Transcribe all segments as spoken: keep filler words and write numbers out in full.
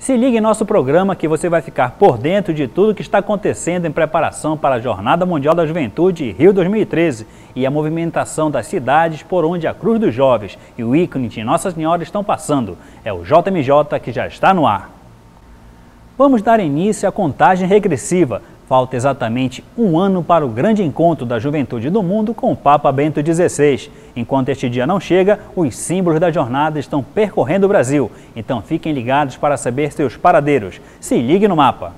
Se ligue em nosso programa que você vai ficar por dentro de tudo que está acontecendo em preparação para a Jornada Mundial da Juventude Rio dois mil e treze e a movimentação das cidades por onde a Cruz dos Jovens e o ícone de Nossa Senhora estão passando. É o J M J que já está no ar. Vamos dar início à contagem regressiva. Falta exatamente um ano para o grande encontro da juventude do mundo com o Papa Bento dezesseis. Enquanto este dia não chega, os símbolos da jornada estão percorrendo o Brasil. Então fiquem ligados para saber seus paradeiros. Se ligue no mapa.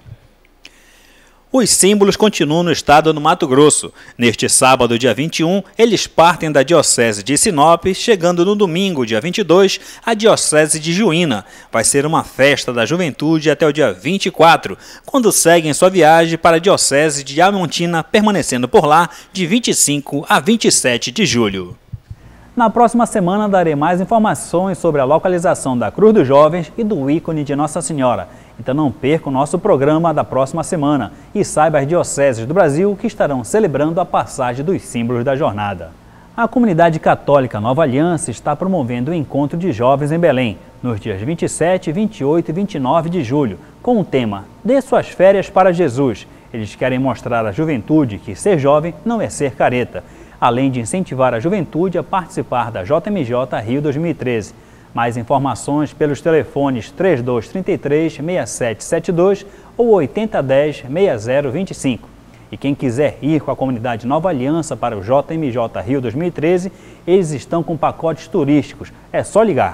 Os símbolos continuam no estado do Mato Grosso. Neste sábado, dia vinte e um, eles partem da Diocese de Sinop, chegando no domingo, dia vinte e dois, à Diocese de Juína. Vai ser uma festa da juventude até o dia vinte e quatro, quando seguem sua viagem para a Diocese de Diamantina, permanecendo por lá de vinte e cinco a vinte e sete de julho. Na próxima semana darei mais informações sobre a localização da Cruz dos Jovens e do ícone de Nossa Senhora. Então não perca o nosso programa da próxima semana e saiba as dioceses do Brasil que estarão celebrando a passagem dos símbolos da jornada. A comunidade católica Nova Aliança está promovendo o encontro de jovens em Belém, nos dias vinte e sete, vinte e oito e vinte e nove de julho, com o tema Dê suas férias para Jesus. Eles querem mostrar à juventude que ser jovem não é ser careta, além de incentivar a juventude a participar da J M J Rio dois mil e treze. Mais informações pelos telefones trinta e dois, trinta e três, sessenta e sete setenta e dois ou oitenta, dez, sessenta, zero vinte e cinco. E quem quiser ir com a comunidade Nova Aliança para o J M J Rio dois mil e treze, eles estão com pacotes turísticos. É só ligar.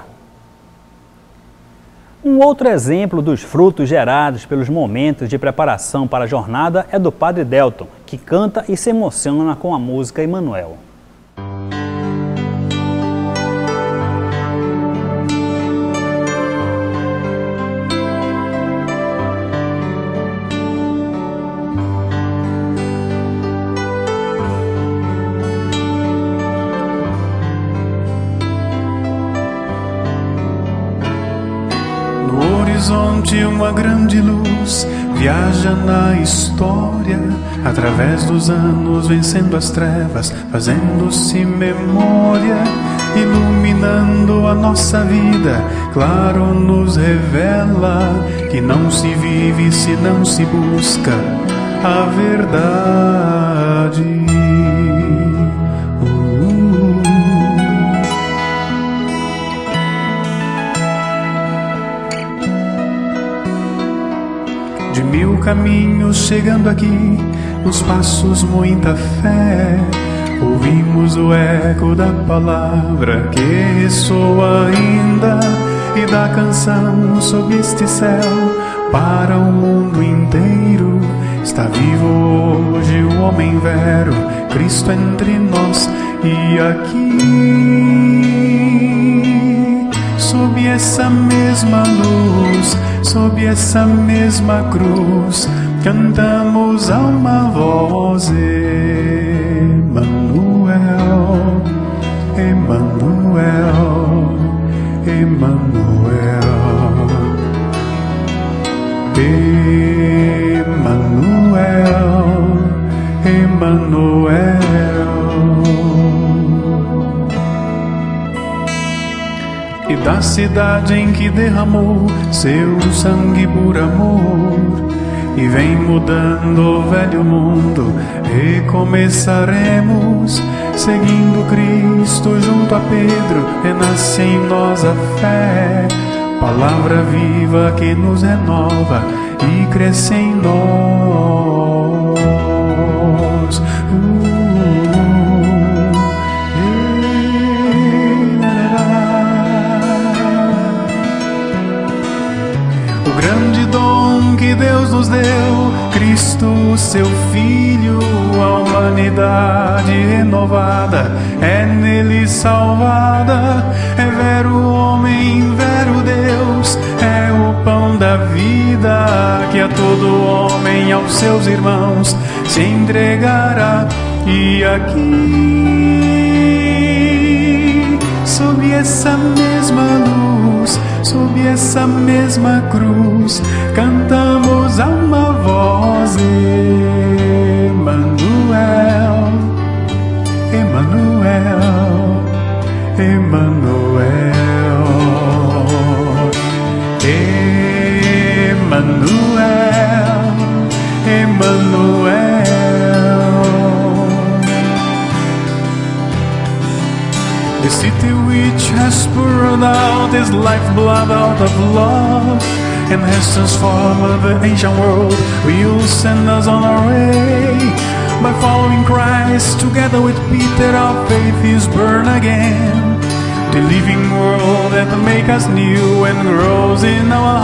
Um outro exemplo dos frutos gerados pelos momentos de preparação para a jornada é do Padre Delton, que canta e se emociona com a música Emmanuel. Horizonte uma grande luz viaja na história, através dos anos vencendo as trevas, fazendo-se memória, iluminando a nossa vida. Claro, nos revela que não se vive se não se busca a verdade. De mil caminhos chegando aqui, os passos muita fé. Ouvimos o eco da palavra que ressoa ainda, e da canção sob este céu para o mundo inteiro. Está vivo hoje o homem vero, Cristo entre nós e aqui. Sob essa mesma luz, sob essa mesma cruz, cantamos a uma voz: Emmanuel, Emmanuel, Emmanuel, Emmanuel, Emmanuel. E da cidade em que derramou seu sangue por amor, e vem mudando o velho mundo, recomeçaremos, seguindo Cristo junto a Pedro, renasce em nós a fé, palavra viva que nos renova e cresce em nós. uh. Grande dom que Deus nos deu, Cristo, seu Filho, a humanidade renovada, é nele salvada. É vero homem, vero Deus, é o pão da vida, que a todo homem, aos seus irmãos, se entregará. E aqui, sob essa mesma luz, sob essa mesma cruz, cantamos a uma voz: Emmanuel, Emmanuel, Emmanuel, Emmanuel. Emmanuel, Emmanuel. The city which has poured out His lifeblood out of love and has transformed the ancient world will send us on our way. By following Christ together with Peter, our faith is born again. The living world that make us new and grows in our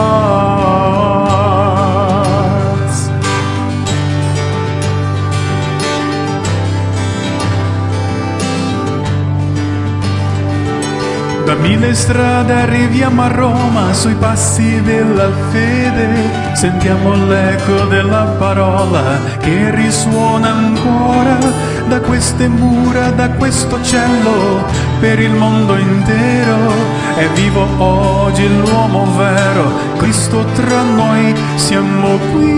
hearts. Da mille strade arriviamo a Roma, sui passi della fede, sentiamo l'eco della parola che risuona ancora da queste mura, da questo cielo, per il mondo intero. È vivo oggi l'uomo vero, Cristo tra noi, siamo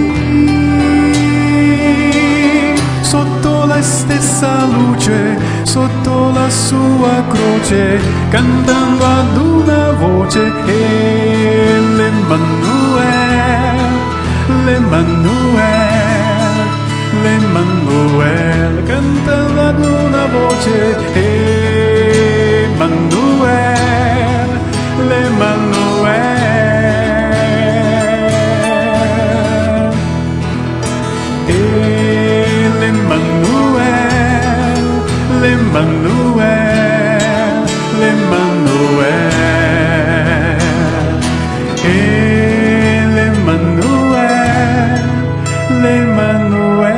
qui, sotto la stessa luce, sotto la sua croce, cantando ad una voce, e l'Emmanuel, l'Emmanuel, l'Emmanuel, cantando ad una voce, Emmanuel, l'Emmanuel, e l'Emmanuel, l'Emmanuel, l'Emmanuel, e l'Emmanuel, l'Emmanuel.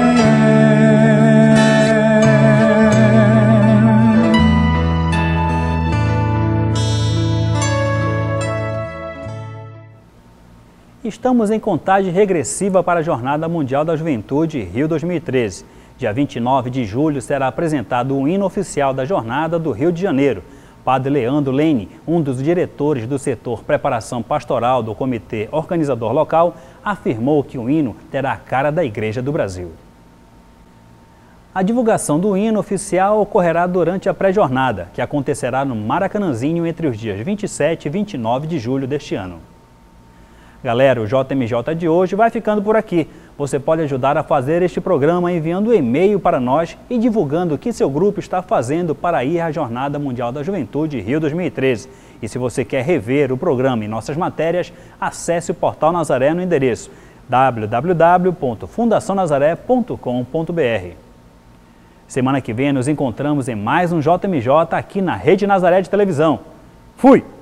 Estamos em contagem regressiva para a Jornada Mundial da Juventude Rio dois mil e treze. Dia vinte e nove de julho será apresentado o hino oficial da Jornada do Rio de Janeiro. Padre Leandro Lene, um dos diretores do setor preparação pastoral do comitê organizador local, afirmou que o hino terá a cara da Igreja do Brasil. A divulgação do hino oficial ocorrerá durante a pré-jornada, que acontecerá no Maracanãzinho entre os dias vinte e sete e vinte e nove de julho deste ano. Galera, o J M J de hoje vai ficando por aqui. Você pode ajudar a fazer este programa enviando um e-mail para nós e divulgando o que seu grupo está fazendo para ir à Jornada Mundial da Juventude Rio dois mil e treze. E se você quer rever o programa e nossas matérias, acesse o Portal Nazaré no endereço w w w ponto fundação nazaré ponto com ponto b r. Semana que vem nos encontramos em mais um J M J aqui na Rede Nazaré de Televisão. Fui!